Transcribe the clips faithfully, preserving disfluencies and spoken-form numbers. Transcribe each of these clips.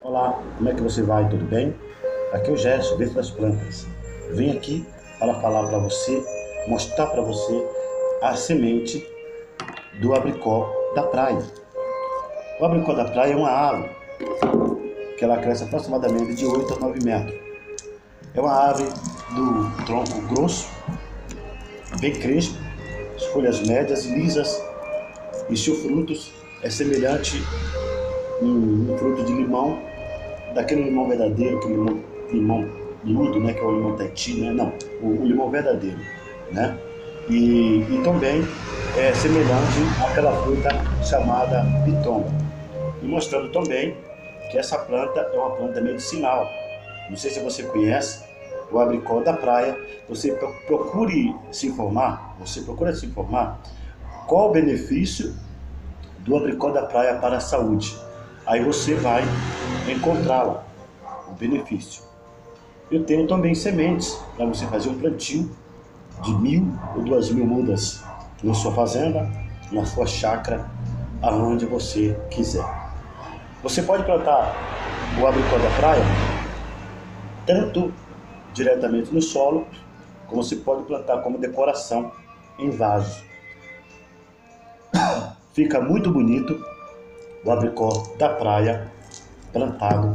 Olá, como é que você vai? Tudo bem? Aqui é o Gerson, dentro das plantas. Eu vim aqui para falar para você, mostrar para você a semente do abricó da praia. O abricó da praia é uma árvore que ela cresce aproximadamente de oito a nove metros. É uma árvore do tronco grosso, bem crespo, as folhas médias e lisas, e seus frutos é semelhante a um, um fruto de limão, daquele limão verdadeiro, aquele limão, limão miúdo, né, que é o limão Tahiti, né? Não, o, o limão verdadeiro, né? E, e também é semelhante àquela fruta chamada pitomba. E mostrando também que essa planta é uma planta medicinal. Não sei se você conhece o abricó da praia. Você procure se informar, você procura se informar qual o benefício do abricó da praia para a saúde. Aí você vai encontrá-la, o benefício. Eu tenho também sementes para você fazer um plantio de mil ou duas mil mudas na sua fazenda, na sua chácara, aonde você quiser. Você pode plantar o abricó da praia tanto diretamente no solo, como você pode plantar como decoração em vasos. Fica muito bonito o abricó da praia plantado,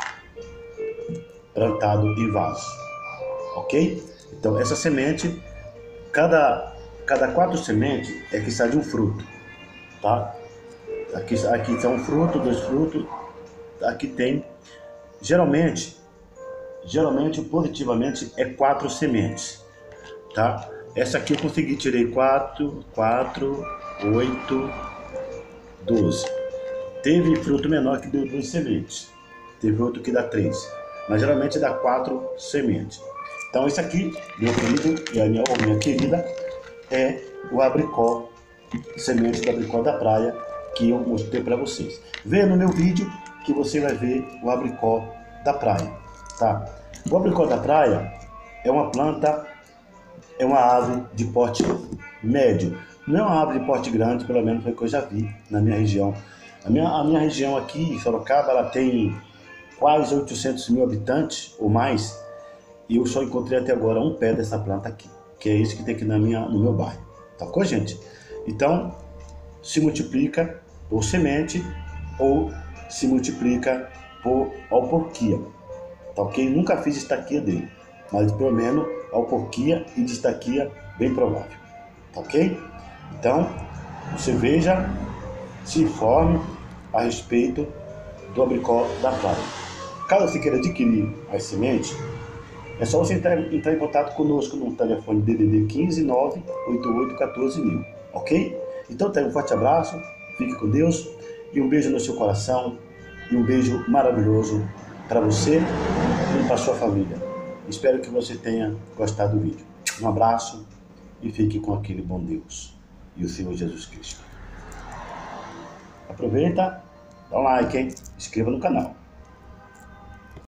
plantado em vaso, ok? Então essa semente, cada, cada quatro sementes é que sai de um fruto, tá? Aqui, aqui são um fruto, dois frutos, aqui tem, geralmente, geralmente positivamente é quatro sementes, tá? Essa aqui eu consegui, tirei quatro, quatro, oito, doze. Teve fruto menor que deu duas sementes, teve outro que dá três, mas geralmente dá quatro sementes. Então isso aqui, meu querido e a minha, ou minha querida, é o abricó, semente do abricó da praia, que eu mostrei para vocês. Veja no meu vídeo que você vai ver o abricó da praia, tá? O abricó da praia é uma planta, é uma árvore de porte médio. Não é uma árvore de porte grande, pelo menos foi o que eu já vi na minha região. A minha, a minha região aqui, Sorocaba, ela tem quase oitocentos mil habitantes ou mais, e eu só encontrei até agora um pé dessa planta aqui, que é esse que tem aqui na minha, no meu bairro. Tá com, gente? Então, se multiplica por semente ou se multiplica por alporquia, tá ok? Nunca fiz estaquia dele, mas pelo menos alporquia e de estaquia bem provável, tá ok? Então, você veja, se informe a respeito do abricó da praia. Caso você queira adquirir as sementes, é só você entrar, entrar em contato conosco no telefone D D D quinze nove oito oito um quatro mil, ok? Então, tá, um forte abraço, fique com Deus e um beijo no seu coração e um beijo maravilhoso para você e para sua família. Espero que você tenha gostado do vídeo. Um abraço e fique com aquele bom Deus e o Senhor Jesus Cristo. Aproveita, dá um like, hein? Inscreva no canal.